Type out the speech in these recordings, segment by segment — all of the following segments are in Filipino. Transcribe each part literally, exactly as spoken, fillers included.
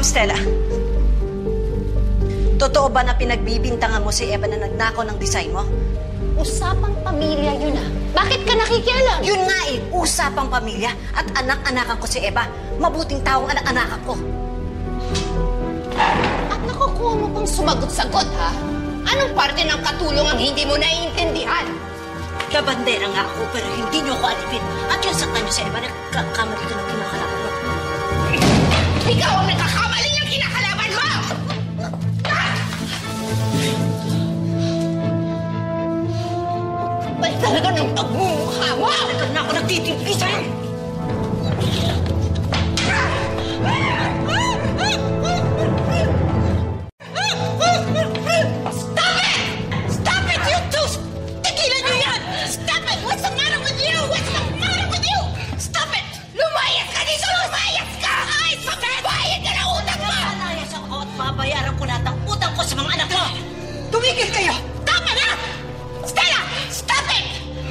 Stella. Totoo ba na pinagbibintangan mo si Eva na nagnakaw ng design mo? Usapang pamilya yun ah. Bakit ka nakikialam? Yun nga eh, usapang pamilya at anak-anakan ko si Eva. Mabuting taong anak-anakan ko. At nakukuha mo pang sumagot-sagot ha? Anong parte ng katulong ang hindi mo naiintindihan? Kabandera nga ako pero hindi niyo ako alipin. At yung saktan niyo si Eva, nagkakamali ka ng kinakalaban mo. Ikaw ang nagkakamali ng kinakalaban mo! Balik talaga ng pagmumukha mo! Talagang na ako nagtitimpi sa'yo! Stop it! Stop it, you two! Tigilan niyo yan! Stop it! What's the matter with you? What's the matter with you? Stop it! Lumayas ka dito! Lumayas ka! Ay, bayad ka ng utang mo! Alayas ako at babayaran ko lahat ng utang ko sa mga anak mo! Tumigil kayo! Tama na! Stella! Stop it!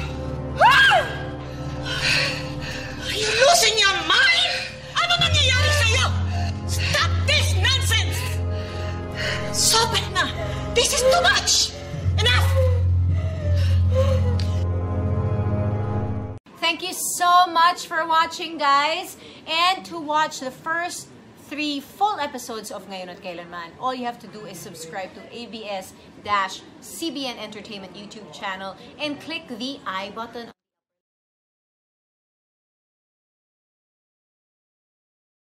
Are you losing your mind? Ano nangyayari sa'yo? Stop this nonsense! Sobra na! This is too much! Enough! Thank you so much for watching, guys. And to watch the first three full episodes of Ngayon at Kailanman, all you have to do is subscribe to A B S C B N Entertainment YouTube channel and click the I button